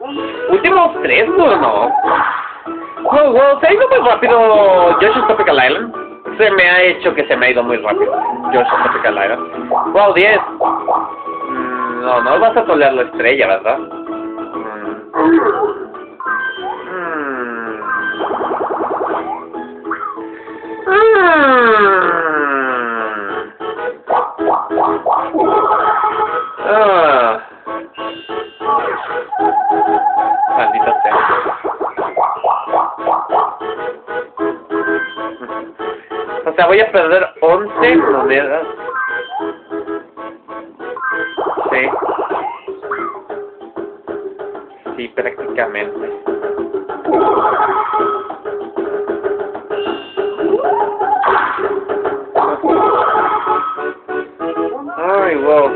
Últimos 3 turnos. Wow, se ha ido muy rápido Yoshi's Tropical Island. Se me ha hecho que se me ha ido muy rápido Yoshi's Tropical Island. Wow, 10. No vas a tolerar la estrella, ¿verdad? Maldita sea. O sea, voy a perder 11 monedas. Sí. Sí, prácticamente. Ay, wow.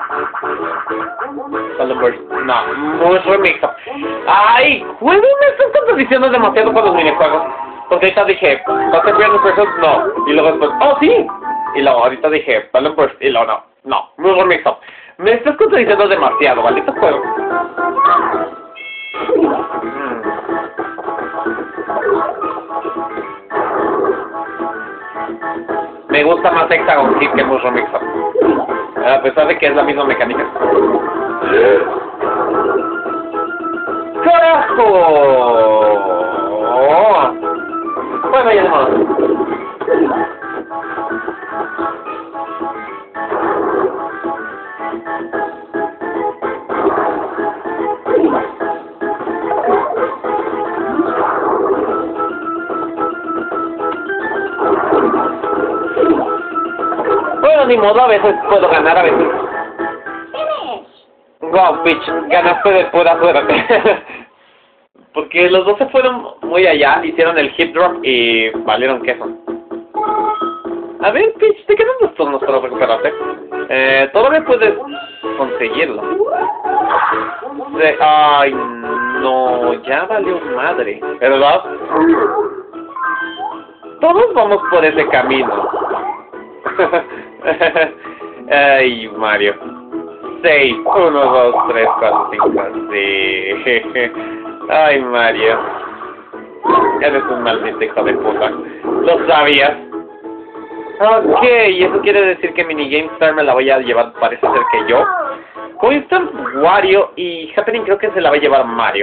No, muy remix. Ay, juego, me estás contradiciendo demasiado con los minijuegos. Porque ahorita dije, ¿vas a jugar los no. Y luego después, oh sí. Y luego ahorita dije, Balloon Burst. Y luego no, muy remix. Me estás contradiciendo demasiado, maldito juego. Me gusta más Hexagon Hit que Mushroom Mix Up. A pesar de que es la misma mecánica. ¡Carajo! Bueno, ya no. Bueno, ni modo, a veces puedo ganar, a veces. Wow, bitch, ganaste de pura suerte. Porque los dos se fueron muy allá, hicieron el hip drop y valieron queso. A ver, bitch, te quedan 2 turnos para recuperarte. Todavía puedes conseguirlo. Ay, no, ya valió madre, ¿verdad? Todos vamos por ese camino. Ay, Mario. 6, 1, 2, 3, 4, 5, sí. Ay, Mario. Eres un maldito hijo de puta. Lo sabías. Ok, y eso quiere decir que Minigame Star me la voy a llevar, parece ser que yo. Coinstant, Wario y Happening creo que se la va a llevar Mario.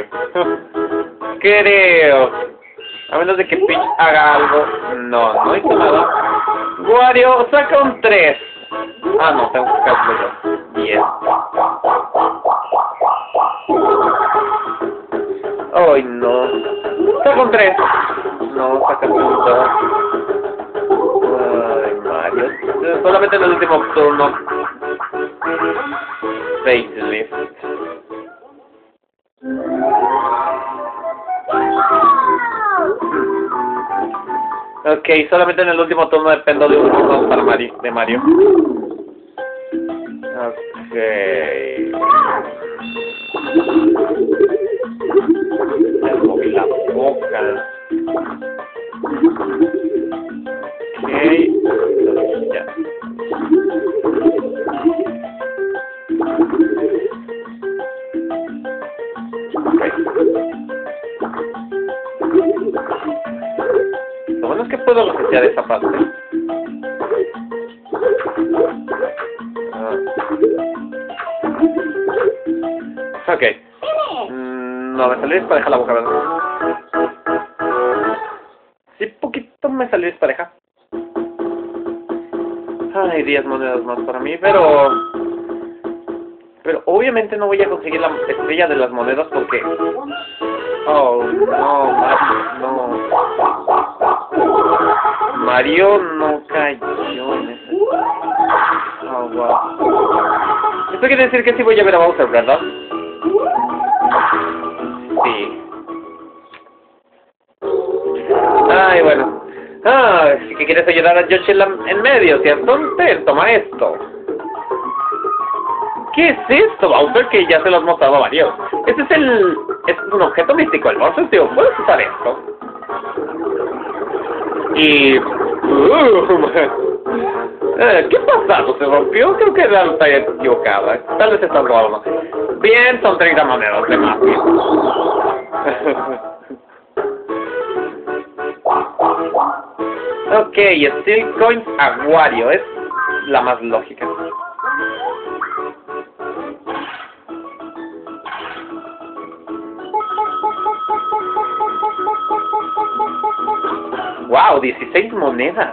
Creo. A menos de que Peach haga algo. No hizo nada. Wario, saca un 3. Ah, no, tengo que sacarlo yo. 10. Ay, no. Saca un 3. No, saca un 2. Ay, Mario. Solamente en el último turno. Facelift. Ok, solamente en el último turno dependo de un turno para de Mario. Ok. Ya moví la boca. Ok. Ya. Lo bueno es que puedo resetear esa parte. Ok. No, me salió dispareja la boca, ¿verdad? Sí, poquito me salió dispareja. Ay, 10 monedas más para mí, pero obviamente no voy a conseguir la estrella de las monedas porque... Oh, no, Mario, no. Mario no cayó en ese... Oh, wow. Esto quiere decir que sí voy a ver a Bowser, ¿verdad? Sí. Ay, bueno. Ah, si que quieres ayudar a Yoshi en medio, ¿cierto? Toma esto. ¿Qué es esto, Bowser? Que ya se lo has mostrado a varios. Este es un objeto místico, el Bowser, tío. ¿Puedes usar esto? Y... ¿Qué pasado? ¿Se rompió? Creo que era la talla equivocada. Tal vez está gordo. Bien, son 30 monedas de más. Ok, Steel Coins a Wario es la más lógica. Wow, 16 monedas.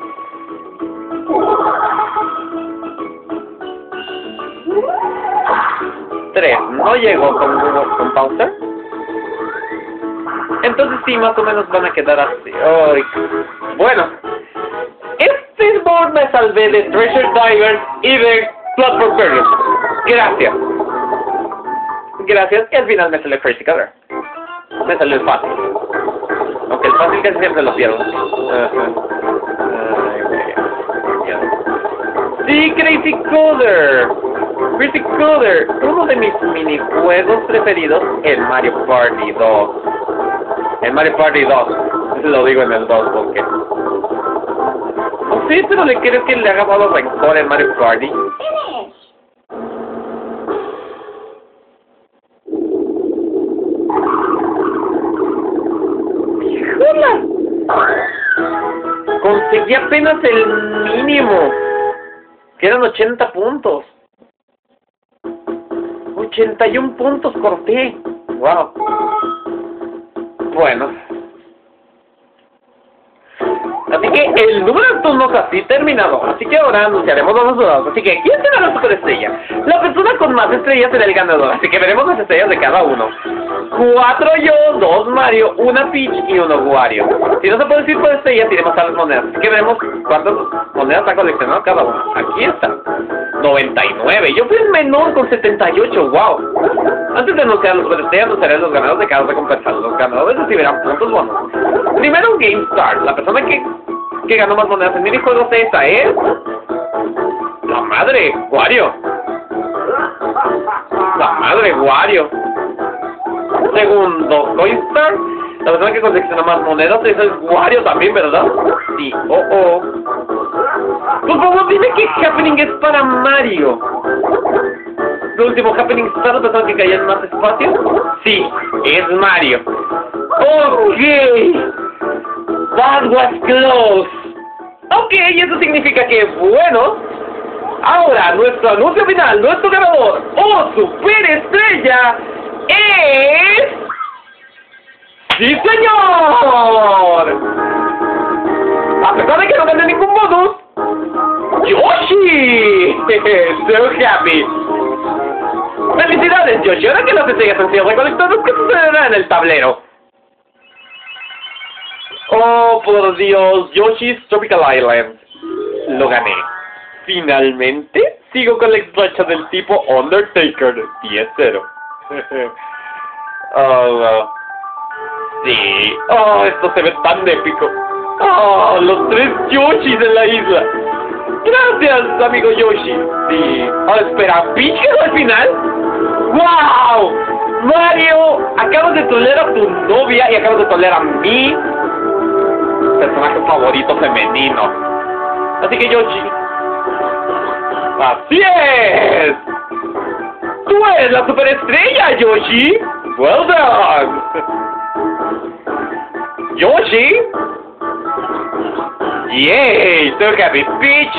No llegó con Bowser. Entonces sí, más o menos van a quedar así. Ay, bueno, este board me salvé de Treasure Divers y de Platform Burgers. Gracias. Gracias, que al final me salió Crazy Color. Me salió el fácil. Aunque el fácil casi siempre lo pierdo. Sí, Crazy Color. Crazy Color, uno de mis minijuegos preferidos, el Mario Party 2. El Mario Party 2. Lo digo en el 2 porque... No sé, pero le creo que le haga dado rencor el Mario Party. ¡Hola! Conseguí apenas el mínimo. Que eran 80 puntos. 81 puntos corté. Wow. Bueno. Así que el número de turnos así terminado. Así que ahora anunciaremos los resultados. Así que, ¿quién será la superestrella? La persona con más estrellas será el ganador. Así que veremos las estrellas de cada uno. 4 yo, 2 Mario, 1 Peach y 1 Wario. Si no se puede decir por estrellas, iremos a las monedas. Así que veremos cuántas monedas ha coleccionado cada uno. Aquí está. 99. Yo fui el menor con 78. Wow. Antes de anunciar los superestrellas, anunciaré los ganadores de cada recompensa. Los ganadores recibirán puntos bonos. Primero Game Start. La persona que ganó más monedas en minijuegos esa es... La madre, Wario. La madre, Wario. Segundo, Coinstar. La persona que colecciona más monedas, esa es Wario también, ¿verdad? Sí, Por favor, dime que Happening es para Mario. El último Happening está la persona que caía en más espacio. Sí, es Mario. Ok. That was close. Ok, eso significa que, bueno, ahora nuestro anuncio final, nuestro ganador, superestrella, es... ¡Sí, señor! A pesar de que no gané ningún bonus, ¡Yoshi! So happy. ¡Felicidades, Yoshi! Ahora que las estrellas han sido recolectadas, ¿qué sucederá en el tablero? Oh, por Dios, Yoshi's Tropical Island. Lo gané. Finalmente, sigo con la racha del tipo Undertaker 10-0. Oh, sí. Oh, esto se ve tan épico. Oh, los 3 Yoshis en la isla. Gracias, amigo Yoshi. Sí. Oh, espera, ¿Peach quedó al final? ¡Wow! Mario, acabas de trolear a tu novia y acabas de trolear a mi personaje favorito femenino. Así que Yoshi. ¡Así es! ¡Tú eres la superestrella, Yoshi! ¡Well done! Yoshi. ¡Yay! ¡So happy! ¡Peach!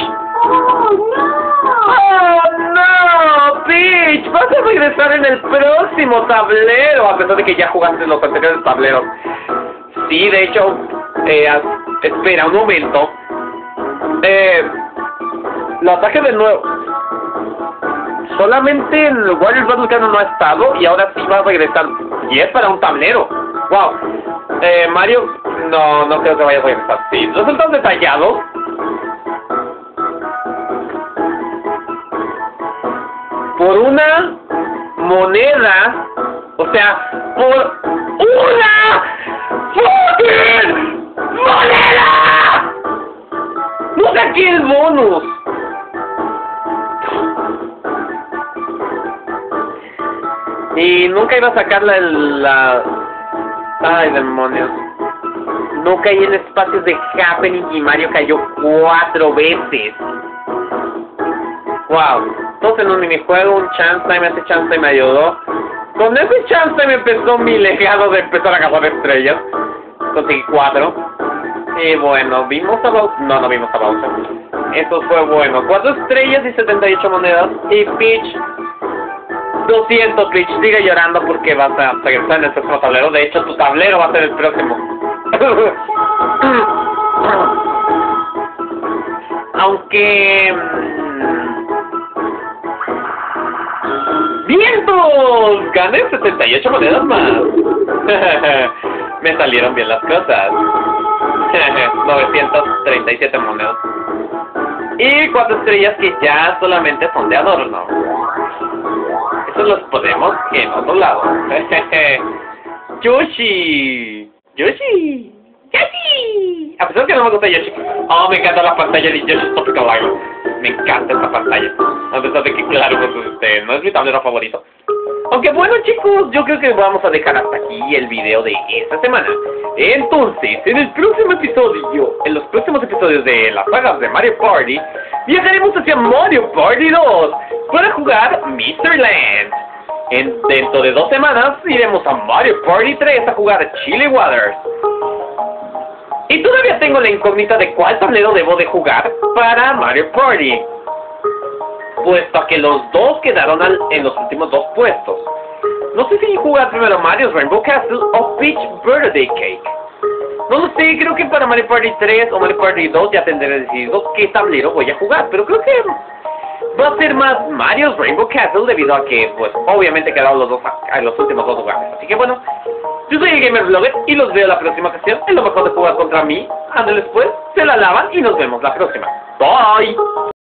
¡Oh, no! ¡Peach! Vas a regresar en el próximo tablero, a pesar de que ya jugaste los anteriores tableros. Sí, de hecho, espera un momento. Lo ataque de nuevo. Solamente el Warriors Battle no ha estado y ahora sí va a regresar. Y es para un tablero. Wow. Mario, no creo que vaya a regresar. Sí, resultados detallados. Por una moneda, o sea, por una fucking moneda. No saqué el bonus. Y nunca iba a sacar la... Ay, demonios. No caí en espacios de Happening y Mario cayó 4 veces. Wow, todos en un minijuego, un chance time, ese chance time me ayudó. Con ese chance time empezó mi legado de empezar a cazar estrellas. Conseguí 4. Y bueno, vimos a Bowser. No vimos a Bowser. Eso fue bueno. 4 estrellas y 78 monedas. Y Peach, 200. Peach, sigue llorando porque vas a regresar en el próximo tablero. De hecho, tu tablero va a ser el próximo. Aunque... ¡vientos! Gané 78 monedas más. Me salieron bien las cosas. 937 monedas. Y 4 estrellas que ya solamente son de adorno. Eso los ponemos en otro lado. Yoshi. Yoshi. Yoshi. A pesar de que no me gusta Yoshi. Oh, me encanta la pantalla de Yoshi's Tropical Island. Me encanta esta pantalla. A pesar de que, claro, pues, no es mi tablero favorito. Aunque bueno, chicos, yo creo que vamos a dejar hasta aquí el video de esta semana. Entonces, en los próximos episodios de las sagas de Mario Party, viajaremos hacia Mario Party 2 para jugar Mr. Land. Dentro de 2 semanas iremos a Mario Party 3 a jugar Chilly Waters. Y todavía tengo la incógnita de cuál tablero debo de jugar para Mario Party, puesto a que los dos quedaron en los últimos 2 puestos. No sé si jugar primero Mario's Rainbow Castle o Peach Birthday Cake. No lo sé, creo que para Mario Party 3 o Mario Party 2 ya tendré decidido qué tablero voy a jugar, pero creo que va a ser más Mario's Rainbow Castle debido a que, pues, obviamente quedaron los últimos 2 lugares. Así que bueno, yo soy el Gamer Vlogger y los veo la próxima ocasión. Es lo mejor de jugar contra mí. Ándeles pues, se la lavan y nos vemos la próxima. Bye.